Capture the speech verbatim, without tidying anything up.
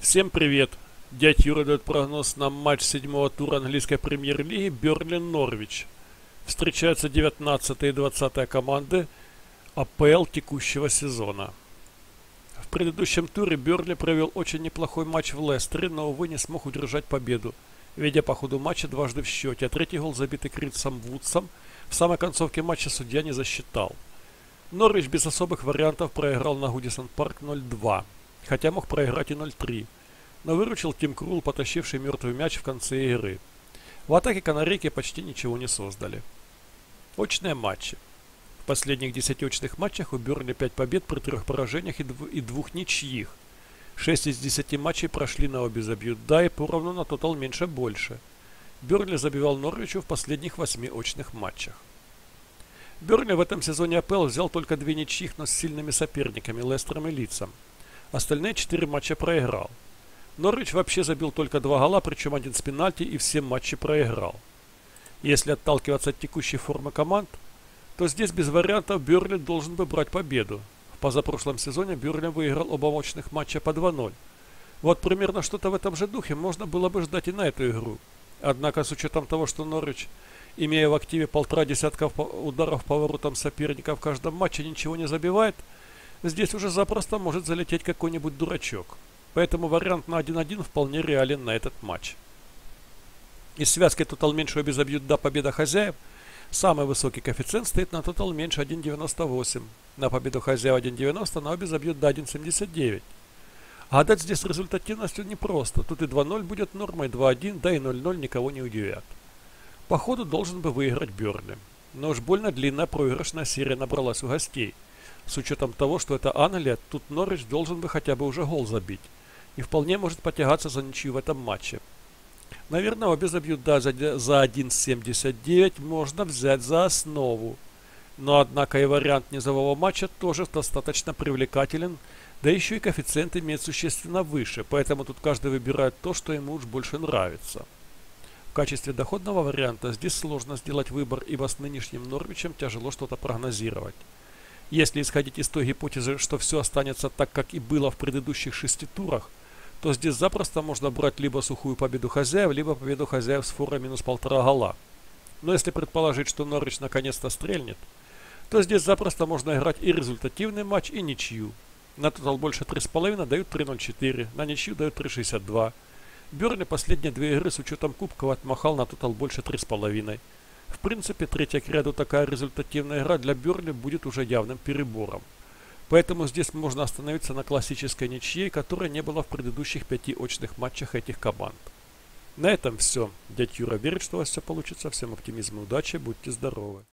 Всем привет! Дядь Юра дает прогноз на матч седьмого тура английской премьер-лиги Бернли-Норвич. Встречаются девятнадцатая и двадцатая команды А П Л текущего сезона. В предыдущем туре Бернли провел очень неплохой матч в Лестере, но, увы, не смог удержать победу, ведя по ходу матча дважды в счете, а третий гол, забитый Крисом Вудсом, в самой концовке матча судья не засчитал. Норвич без особых вариантов проиграл на Гудисон Парк ноль два, хотя мог проиграть и ноль три, но выручил Тим Крул, потащивший мертвый мяч в конце игры. В атаке канарейки почти ничего не создали. Очные матчи. В последних десяти очных матчах у Бернли пять побед при трех поражениях и, дв- и двух ничьих. шесть из десяти матчей прошли на обе забьют, да и поровну на тотал меньше-больше. Бернли забивал Норвичу в последних восьми очных матчах. Бернли в этом сезоне А П Л взял только две ничьих, но с сильными соперниками Лестером и Лидсом. Остальные четыре матча проиграл. Норвич вообще забил только два гола, причем один с пенальти, и все матчи проиграл. Если отталкиваться от текущей формы команд, то здесь без вариантов Бернли должен бы брать победу. В позапрошлом сезоне Бернли выиграл оба очных матча по два ноль. Вот примерно что-то в этом же духе можно было бы ждать и на эту игру. Однако с учетом того, что Норвич, имея в активе полтора десятка ударов по воротам соперника в каждом матче, ничего не забивает, здесь уже запросто может залететь какой-нибудь дурачок. Поэтому вариант на один-один вполне реален на этот матч. Из связки тотал меньше обе забьют да победа хозяев, самый высокий коэффициент стоит на тотал меньше один девяносто восемь. На победу хозяев один девяносто, на обе забьют да один семьдесят девять. Гадать здесь с результативностью непросто. Тут и два ноль будет нормой, два один, да и ноль ноль никого не удивят. По ходу должен бы выиграть Бернли. Но уж больно длинная проигрышная серия набралась у гостей. С учетом того, что это Англия, тут Норвич должен бы хотя бы уже гол забить. И вполне может потягаться за ничью в этом матче. Наверное, обе забьют да за один семьдесят девять можно взять за основу. Но однако и вариант низового матча тоже достаточно привлекателен, да еще и коэффициент имеет существенно выше, поэтому тут каждый выбирает то, что ему уж больше нравится. В качестве доходного варианта здесь сложно сделать выбор, ибо с нынешним Норвичем тяжело что-то прогнозировать. Если исходить из той гипотезы, что все останется так, как и было в предыдущих шести турах, то здесь запросто можно брать либо сухую победу хозяев, либо победу хозяев с форой минус полтора гола. Но если предположить, что Норвич наконец-то стрельнет, то здесь запросто можно играть и результативный матч, и ничью. На тотал больше три с половиной дают три ноль четыре, на ничью дают три шестьдесят два. Бернли последние две игры с учетом кубков отмахал на тотал больше три с половиной. В принципе, третья к ряду такая результативная игра для Бернли будет уже явным перебором. Поэтому здесь можно остановиться на классической ничьей, которой не было в предыдущих пяти очных матчах этих команд. На этом все. Дядь Юра верит, что у вас все получится. Всем оптимизма и удачи. Будьте здоровы.